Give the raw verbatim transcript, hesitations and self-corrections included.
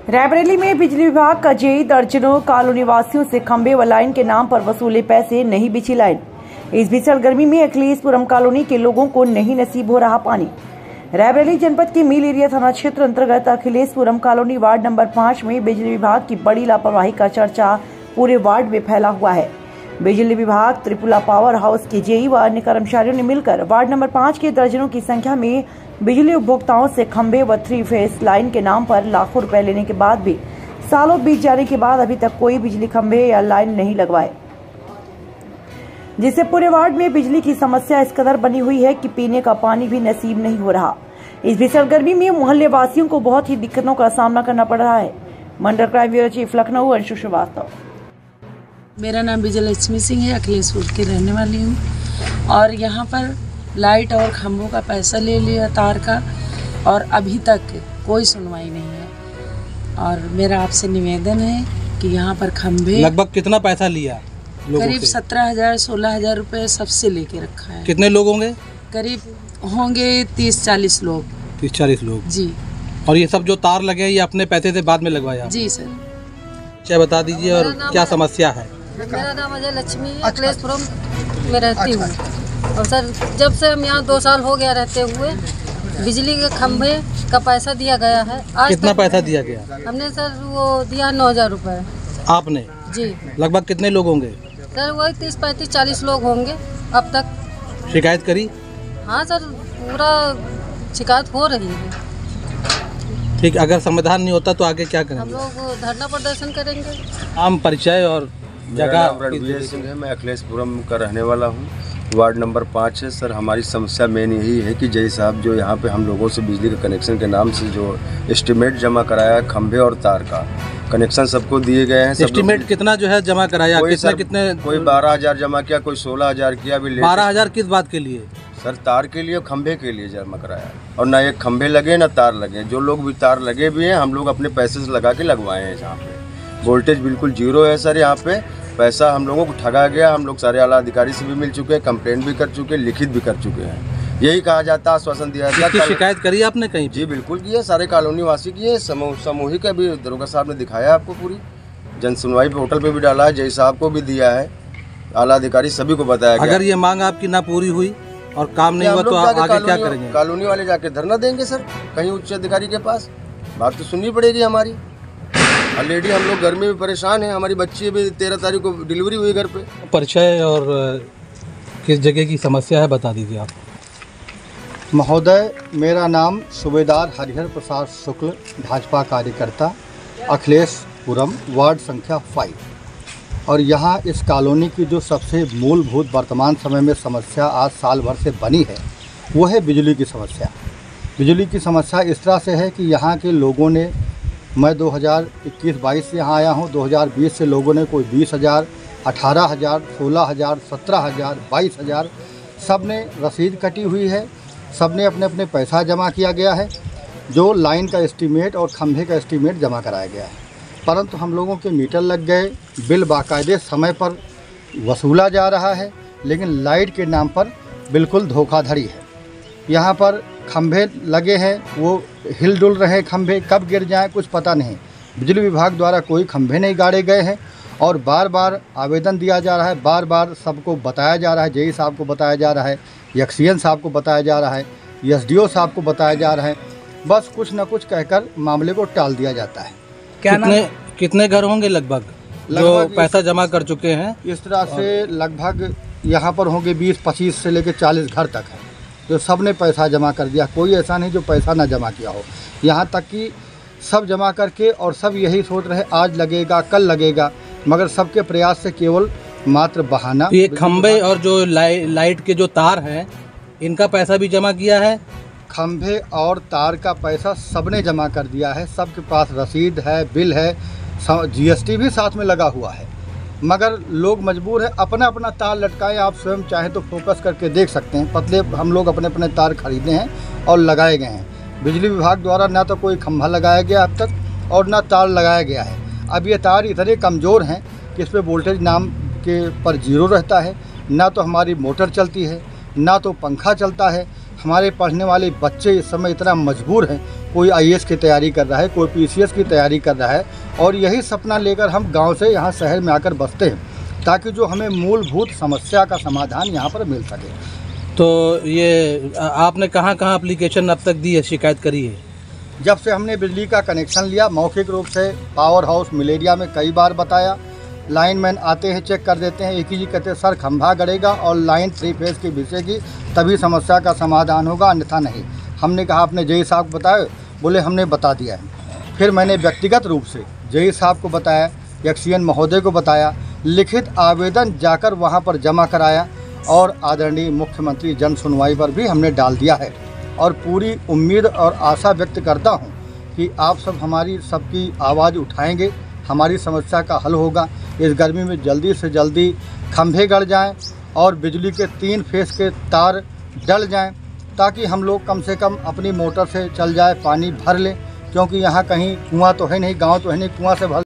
रायबरेली में बिजली विभाग का जेई दर्जनों कॉलोनी वासियों से खंबे व लाइन के नाम पर वसूले पैसे, नहीं बिछी लाइन। इस भीषण गर्मी में अखिलेशपुरम कॉलोनी के लोगों को नहीं नसीब हो रहा पानी। रायबरेली जनपद के मील एरिया थाना क्षेत्र अंतर्गत अखिलेशपुरम कॉलोनी वार्ड नंबर पाँच में बिजली विभाग की बड़ी लापरवाही का चर्चा पूरे वार्ड में फैला हुआ है। बिजली विभाग, त्रिपुरा पावर हाउस के जेई व अन्य कर्मचारियों ने मिलकर वार्ड नंबर पाँच के दर्जनों की संख्या में बिजली उपभोक्ताओं से खंबे व थ्री फेस लाइन के नाम पर लाखों रुपए लेने के बाद भी सालों बीत जाने के बाद अभी तक कोई बिजली खंबे या लाइन नहीं लगवाए, जिससे पूरे वार्ड में बिजली की समस्या इस कदर बनी हुई है कि पीने का पानी भी नसीब नहीं हो रहा। इस भीषण गर्मी में मोहल्ले वासियों को बहुत ही दिक्कतों का सामना करना पड़ रहा है। Mandal crime bureau chief Lucknow Anshu Srivastava. मेरा नाम विजयलक्ष्मी सिंह है, अखिलेशपुर की रहने वाली हूँ और यहाँ पर लाइट और खंभों का पैसा ले लिया तार का और अभी तक कोई सुनवाई नहीं है। और मेरा आपसे निवेदन है कि यहाँ पर खंभे लगभग कितना पैसा लिया? करीब सत्रह हजार सोलह हजार रुपये सबसे लेके रखा है। कितने लोग होंगे? करीब होंगे तीस चालीस लोग। तीस चालीस लोग जी। और ये सब जो तार लगे ये अपने पैसे से बाद में लगवाया? जी सर। क्या बता दीजिए और क्या समस्या है? मेरा नाम अजय लक्ष्मी है, अखिलेशपुरम में रहती हूँ और सर जब से हम यहाँ दो साल हो गया रहते हुए बिजली के खंभे का पैसा दिया गया है। आज कितना पैसा दिया गया? हमने सर वो दिया नौ हजार रुपये। आपने? जी। लगभग कितने लोग होंगे? सर वही तीस पैंतीस चालीस लोग होंगे अब तक। शिकायत करी? हाँ सर, पूरा शिकायत हो रही है। ठीक, अगर समाधान नहीं होता तो आगे क्या करेंगे? हम लोग धरना प्रदर्शन करेंगे। आम परिचय और जगह? रणवीर सिंह है, मैं अखिलेशपुरम का रहने वाला हूँ, वार्ड नंबर पाँच है। सर हमारी समस्या मेन यही है कि जय साहब जो यहाँ पे हम लोगों से बिजली के कनेक्शन के नाम से जो एस्टीमेट जमा कराया है खंभे और तार का कनेक्शन सबको दिए गए हैं। एस्टीमेट कितना जो है जमा कराया? कितना कितने? कोई बारह हजार जमा किया, कोई सोलह हजार किया। अभी बारह हजार किस बात के लिए? सर तार के लिए, खंभे के लिए जमा कराया और ना एक खंभे लगे ना तार लगे। जो लोग भी तार लगे भी हैं हम लोग अपने पैसे से लगा के लगवाए हैं। यहाँ पे वोल्टेज बिल्कुल जीरो है सर। यहाँ पे पैसा हम लोगों को ठगा गया। हम लोग सारे आला अधिकारी से भी मिल चुके हैं, कंप्लेंट भी कर चुके हैं, लिखित भी कर चुके हैं। यही कहा जाता, आश्वासन दिया जाता है। शिकायत करी आपने कहीं? जी बिल्कुल की है, सारे कॉलोनी वासी की है। समूह सामूहिक अभी दरोगा साहब ने दिखाया आपको, पूरी जन सुनवाई पोर्टल पे भी डाला है, जय साहब को भी दिया है, आला अधिकारी सभी को बताया गया। अगर ये मांग आपकी ना पूरी हुई और काम नहीं हुआ तो आप आगे क्या करेंगे? कॉलोनी वाले जाके धरना देंगे सर कहीं उच्च अधिकारी के पास। बात तो सुननी पड़ेगी हमारी। ऑलरेडी हम लोग गर्मी में परेशान हैं, हमारी बच्ची भी तेरह तारीख को डिलीवरी हुई घर पे। परिचय और किस जगह की समस्या है बता दीजिए आप। महोदय, मेरा नाम सूबेदार हरिहर प्रसाद शुक्ल, भाजपा कार्यकर्ता, अखिलेशपुरम, वार्ड संख्या फाइव। और यहाँ इस कॉलोनी की जो सबसे मूलभूत वर्तमान समय में समस्या आज साल भर से बनी है वो है बिजली की समस्या। बिजली की समस्या इस तरह से है कि यहाँ के लोगों ने, मैं दो हज़ार इक्कीस बाईस से यहाँ आया हूँ, दो हज़ार बीस से लोगों ने कोई बीस हज़ार, अठारह हज़ार, सोलह हज़ार, सत्रह हज़ार, बाईस हज़ार, सब ने रसीद कटी हुई है, सब ने अपने अपने पैसा जमा किया गया है। जो लाइन का एस्टीमेट और खंभे का एस्टीमेट जमा कराया गया है, परंतु हम लोगों के मीटर लग गए, बिल बाकायदे समय पर वसूला जा रहा है, लेकिन लाइट के नाम पर बिल्कुल धोखाधड़ी है। यहाँ पर खंभे लगे हैं, वो हिल डुल रहे हैं, खंभे कब गिर जाएं कुछ पता नहीं। बिजली विभाग द्वारा कोई खंभे नहीं गाड़े गए हैं और बार बार आवेदन दिया जा रहा है, बार बार सबको बताया जा रहा है, जेई साहब को बताया जा रहा है, एक्सीएन साहब को बताया जा रहा है, एसडीओ साहब को बताया जा रहा है। बस कुछ न कुछ कहकर मामले को टाल दिया जाता है। क्या कितने कितने घर होंगे लगभग जो पैसा जमा कर चुके हैं? इस तरह से लगभग यहाँ पर होंगे बीस पच्चीस से लेकर चालीस घर तक है जो सब ने पैसा जमा कर दिया। कोई ऐसा नहीं जो पैसा ना जमा किया हो। यहाँ तक कि सब जमा करके और सब यही सोच रहे आज लगेगा कल लगेगा, मगर सबके प्रयास से केवल मात्र बहाना। ये खंभे और जो लाई, लाइट के जो तार हैं इनका पैसा भी जमा किया है? खंभे और तार का पैसा सबने जमा कर दिया है, सबके पास रसीद है, बिल है, जीएसटी भी साथ में लगा हुआ है, मगर लोग मजबूर है अपना अपना तार लटकाए। आप स्वयं चाहे तो फोकस करके देख सकते हैं, पतले हम लोग अपने अपने तार खरीदे हैं और लगाए गए हैं। बिजली विभाग द्वारा ना तो कोई खंभा लगाया गया अब तक और ना तार लगाया गया है। अब ये तार इतने कमज़ोर हैं कि इस पर वोल्टेज नाम के पर जीरो रहता है, ना तो हमारी मोटर चलती है, ना तो पंखा चलता है। हमारे पढ़ने वाले बच्चे इस समय इतना मजबूर हैं, कोई आई ए एस की तैयारी कर रहा है, कोई पी सी एस की तैयारी कर रहा है, और यही सपना लेकर हम गांव से यहाँ शहर में आकर बसते हैं ताकि जो हमें मूलभूत समस्या का समाधान यहाँ पर मिल सके। तो ये आपने कहाँ कहाँ एप्लीकेशन अब तक दी है, शिकायत करी है? जब से हमने बिजली का कनेक्शन लिया, मौखिक रूप से पावर हाउस मलेरिया में कई बार बताया, लाइनमैन आते हैं, चेक कर देते हैं, एक ही जी कहते हैं सर खंभा गड़ेगा और लाइन थ्री फेज की बिछेगी तभी समस्या का समाधान होगा, अन्यथा नहीं। हमने कहा आपने जेई साहब को बताया? बोले हमने बता दिया है। फिर मैंने व्यक्तिगत रूप से जेई साहब को बताया, एक्सीएन महोदय को बताया, लिखित आवेदन जाकर वहां पर जमा कराया और आदरणीय मुख्यमंत्री जन सुनवाई पर भी हमने डाल दिया है। और पूरी उम्मीद और आशा व्यक्त करता हूं कि आप सब हमारी सबकी आवाज़ उठाएंगे, हमारी समस्या का हल होगा। इस गर्मी में जल्दी से जल्दी खंभे गड़ जाएं और बिजली के तीन फेस के तार डल जाएं ताकि हम लोग कम से कम अपनी मोटर से चल जाए, पानी भर लें, क्योंकि यहाँ कहीं कुआं तो है नहीं, गांव तो है नहीं, कुआं से भर